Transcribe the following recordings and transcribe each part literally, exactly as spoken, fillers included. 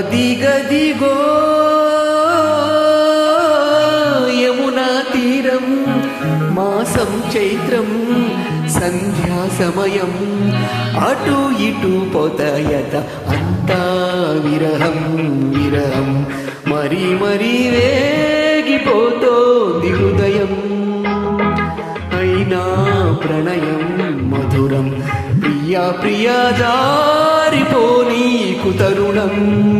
అదిగదిగో యమునా తీరం మాసం చైత్రం సంధ్యా సమయం అటు ఇటు పొదయత అంతా విరహం విరహం మరి మరి వేగిపోతోంది హృదయం అయినా ప్రణయం మధురం ప్రియా ప్రియా జారిపోనీకు తరుణం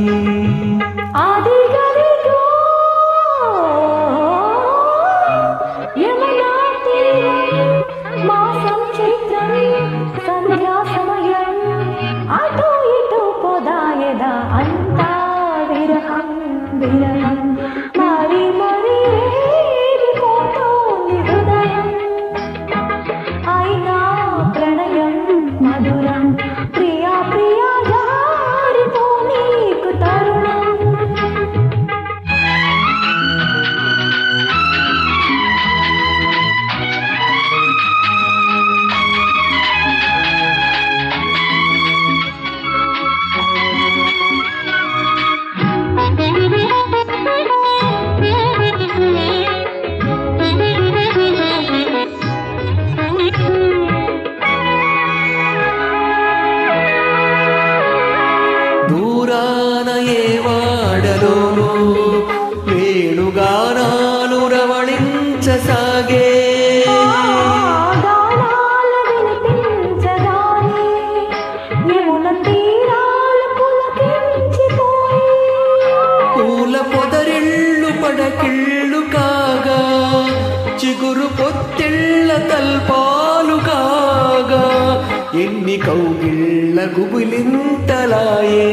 అంతా విరహం విరహం మరి మరి వేగిపోతోంది హృదయం అయినా ప్రణయం మధురం ప్రియా ప్రియా జారిపోనీకు తరుణం దూరాన ఏ వాడలోనో వేణుగానాలు రవళించసాగే పూల పొదరిళ్ళు పడకిళ్ళు కాగా చిగురు పొత్తిళ్ళ తల్పాలు కాగా ఎన్ని కౌగిళ్ళ గుబులింతలాయే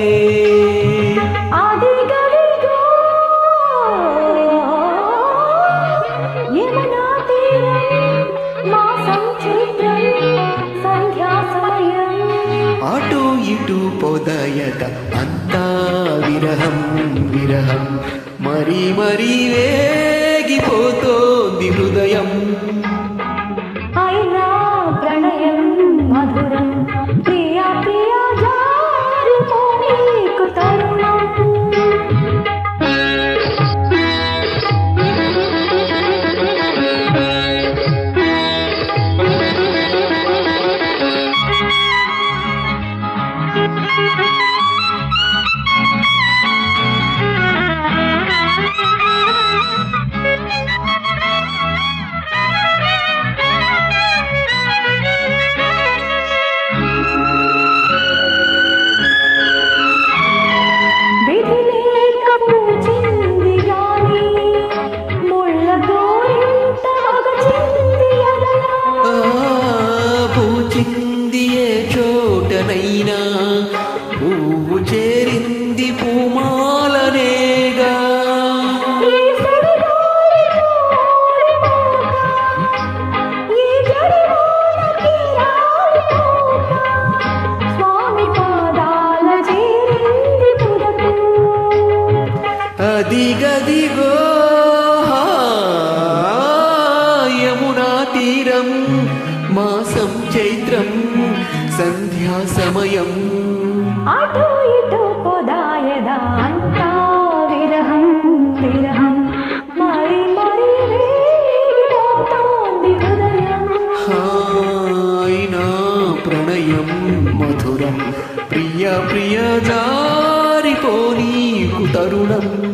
అటు ఇటు పొదయత అంతా విరహం విరహం మరి మరి వేగిపోతోంది హృదయం అయినా ప్రణయం మధురం ప్రియా ప్రియా జారిపోనీకు తరుణం పూచిందియే చోటనైనా పువ్వు చేరింది పూమాలనేగా అదిగదిగో యమునా తీరం మాసం చైత్రం సంధ్యా సమయం అటు ఇటు పొదాయదా అంతా విరహం విరహం మరి మరి వేగిపోతోంది హృదయం అయినా ప్రణయం మధురం ప్రియ ప్రియ జారిపోనీకు తరుణం